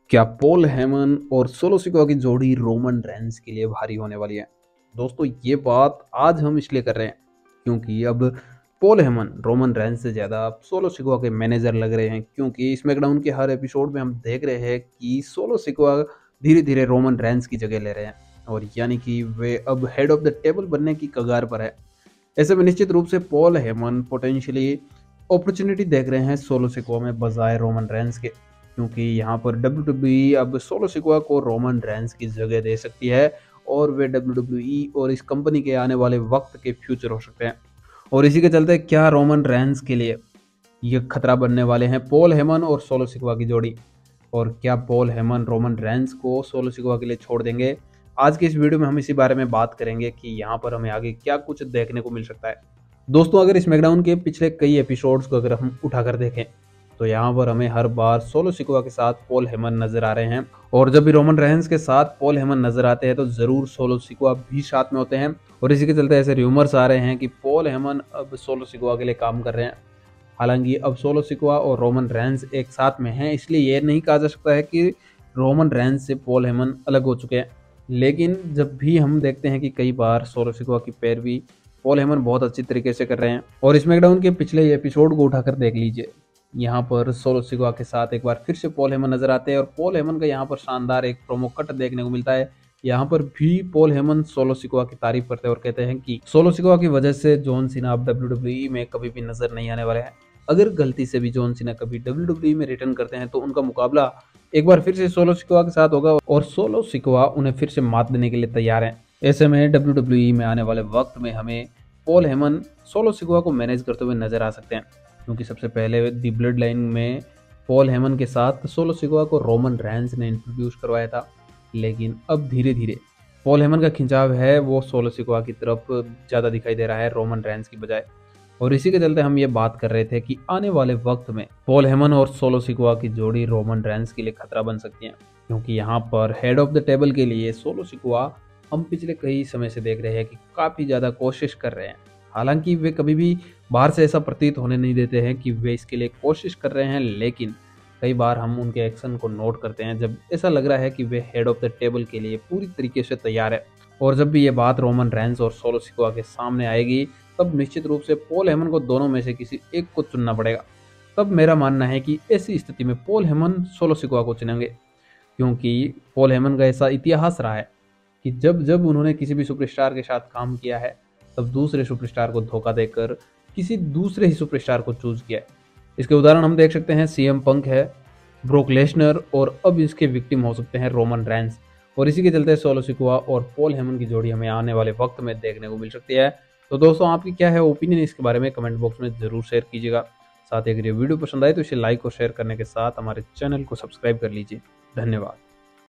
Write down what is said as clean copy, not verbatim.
क्या पॉल हेमन और Solo Sikoa की जोड़ी रोमन रेंस के लिए भारी होने वाली है? दोस्तों ये बात आज हम इसलिए कर रहे हैं क्योंकि अब पॉल हेमन रोमन रेंस से ज़्यादा सोलो सिकोआ के मैनेजर लग रहे हैं, क्योंकि स्मैकडाउन के हर एपिसोड में हम देख रहे हैं कि सोलो सिकोआ धीरे धीरे रोमन रेंस की जगह ले रहे हैं और यानी कि वे अब हेड ऑफ द टेबल बनने की कगार पर है। ऐसे में निश्चित रूप से पॉल हेमन पोटेंशियली अपॉर्चुनिटी देख रहे हैं सोलो सिकोआ में बजाय रोमन रेंस के, क्योंकि यहाँ पर WWE अब सोलो सिकोआ को रोमन रेंस की जगह दे सकती है और वे WWE और इस कंपनी के आने वाले वक्त के फ्यूचर हो सकते हैं। और इसी के चलते क्या रोमन रेंस के लिए ये खतरा बनने वाले हैं पॉल हेमन और सोलो सिकोआ की जोड़ी, और क्या पॉल हेमन रोमन रेंस को सोलो सिकोआ के लिए छोड़ देंगे? आज की इस वीडियो में हम इसी बारे में बात करेंगे कि यहाँ पर हमें आगे क्या कुछ देखने को मिल सकता है। दोस्तों अगर स्मैकडाउन के पिछले कई एपिसोड्स को अगर हम उठाकर देखें तो यहाँ पर हमें हर बार सोलो सिकोआ के साथ पॉल हेमन नजर आ रहे हैं, और जब भी रोमन रेंस के साथ पॉल हेमन नजर आते हैं तो जरूर सोलो सिकोआ भी साथ में होते हैं। और इसी के चलते ऐसे र्यूमर्स आ रहे हैं कि पॉल हेमन अब सोलो सिकोआ के लिए काम कर रहे हैं। हालांकि अब सोलो सिकोआ और रोमन रेंस एक साथ में हैं, इसलिए ये नहीं कहा जा सकता है कि रोमन रेंस से पॉल हेमन अलग हो चुके हैं। लेकिन जब भी हम देखते हैं कि कई बार सोलो सिकोआ की पैरवी पॉल हेमन बहुत अच्छी तरीके से कर रहे हैं, और स्मैकडाउन के पिछले एपिसोड को उठाकर देख लीजिए, यहाँ पर सोलो सिकोआ के साथ एक बार फिर से पॉल हेमन नजर आते हैं और पॉल हेमन का यहाँ पर शानदार एक प्रोमो कट देखने को मिलता है। यहाँ पर भी पॉल हेमन सोलो सिकोआ की तारीफ करते हैं और कहते हैं कि सोलो सिकोआ की वजह से जॉन सीना अब WWE में कभी भी नजर नहीं आने वाले हैं। अगर गलती से भी जॉन सीना कभी WWE में रिटर्न करते हैं तो उनका मुकाबला एक बार फिर से सोलो सिकोआ के साथ होगा और सोलो सिकोआ उन्हें फिर से मात देने के लिए तैयार हैं। ऐसे में WWE में आने वाले वक्त में हमें पॉल हेमन सोलो सिकोआ को मैनेज करते हुए नजर आ सकते हैं, क्योंकि सबसे पहले दी ब्लड लाइन में पॉल हेमन के साथ सोलो सिकोआ को रोमन रेंस ने इंट्रोड्यूस करवाया था। लेकिन अब धीरे धीरे पॉल हेमन का खिंचाव है वो सोलो सिकोआ की तरफ ज़्यादा दिखाई दे रहा है रोमन रेंस की बजाय। और इसी के चलते हम ये बात कर रहे थे कि आने वाले वक्त में पॉल हेमन और सोलो सिकोआ की जोड़ी रोमन रेंस के लिए खतरा बन सकती है, क्योंकि यहाँ पर हेड ऑफ द टेबल के लिए सोलो सिकोआ हम पिछले कई समय से देख रहे हैं कि काफ़ी ज़्यादा कोशिश कर रहे हैं। हालांकि वे कभी भी बाहर से ऐसा प्रतीत होने नहीं देते हैं कि वे इसके लिए कोशिश कर रहे हैं, लेकिन कई बार हम उनके एक्शन को नोट करते हैं जब ऐसा लग रहा है कि वे हेड ऑफ द टेबल के लिए पूरी तरीके से तैयार है। और जब भी ये बात रोमन रेंस और सोलो सिकोआ के सामने आएगी तब निश्चित रूप से पॉल हेमन को दोनों में से किसी एक को चुनना पड़ेगा। तब मेरा मानना है कि ऐसी स्थिति में पॉल हेमन सोलो सिकोआ को चुनेंगे, क्योंकि पॉल हेमन का ऐसा इतिहास रहा है कि जब जब उन्होंने किसी भी सुपरस्टार के साथ काम किया है तब दूसरे सुपरस्टार को धोखा देकर किसी दूसरे ही सुपरस्टार को चूज किया है। इसके उदाहरण हम देख सकते हैं CM पंक है, ब्रोक लेसनर, और अब इसके विक्टिम हो सकते हैं रोमन रेंस। और इसी के चलते सोलो सिकोआ और पॉल हेमन की जोड़ी हमें आने वाले वक्त में देखने को मिल सकती है। तो दोस्तों आपकी क्या है ओपिनियन इसके बारे में कमेंट बॉक्स में जरूर शेयर कीजिएगा। साथ ही अगर ये वीडियो पसंद आए तो इसे लाइक और शेयर करने के साथ हमारे चैनल को सब्सक्राइब कर लीजिए। धन्यवाद।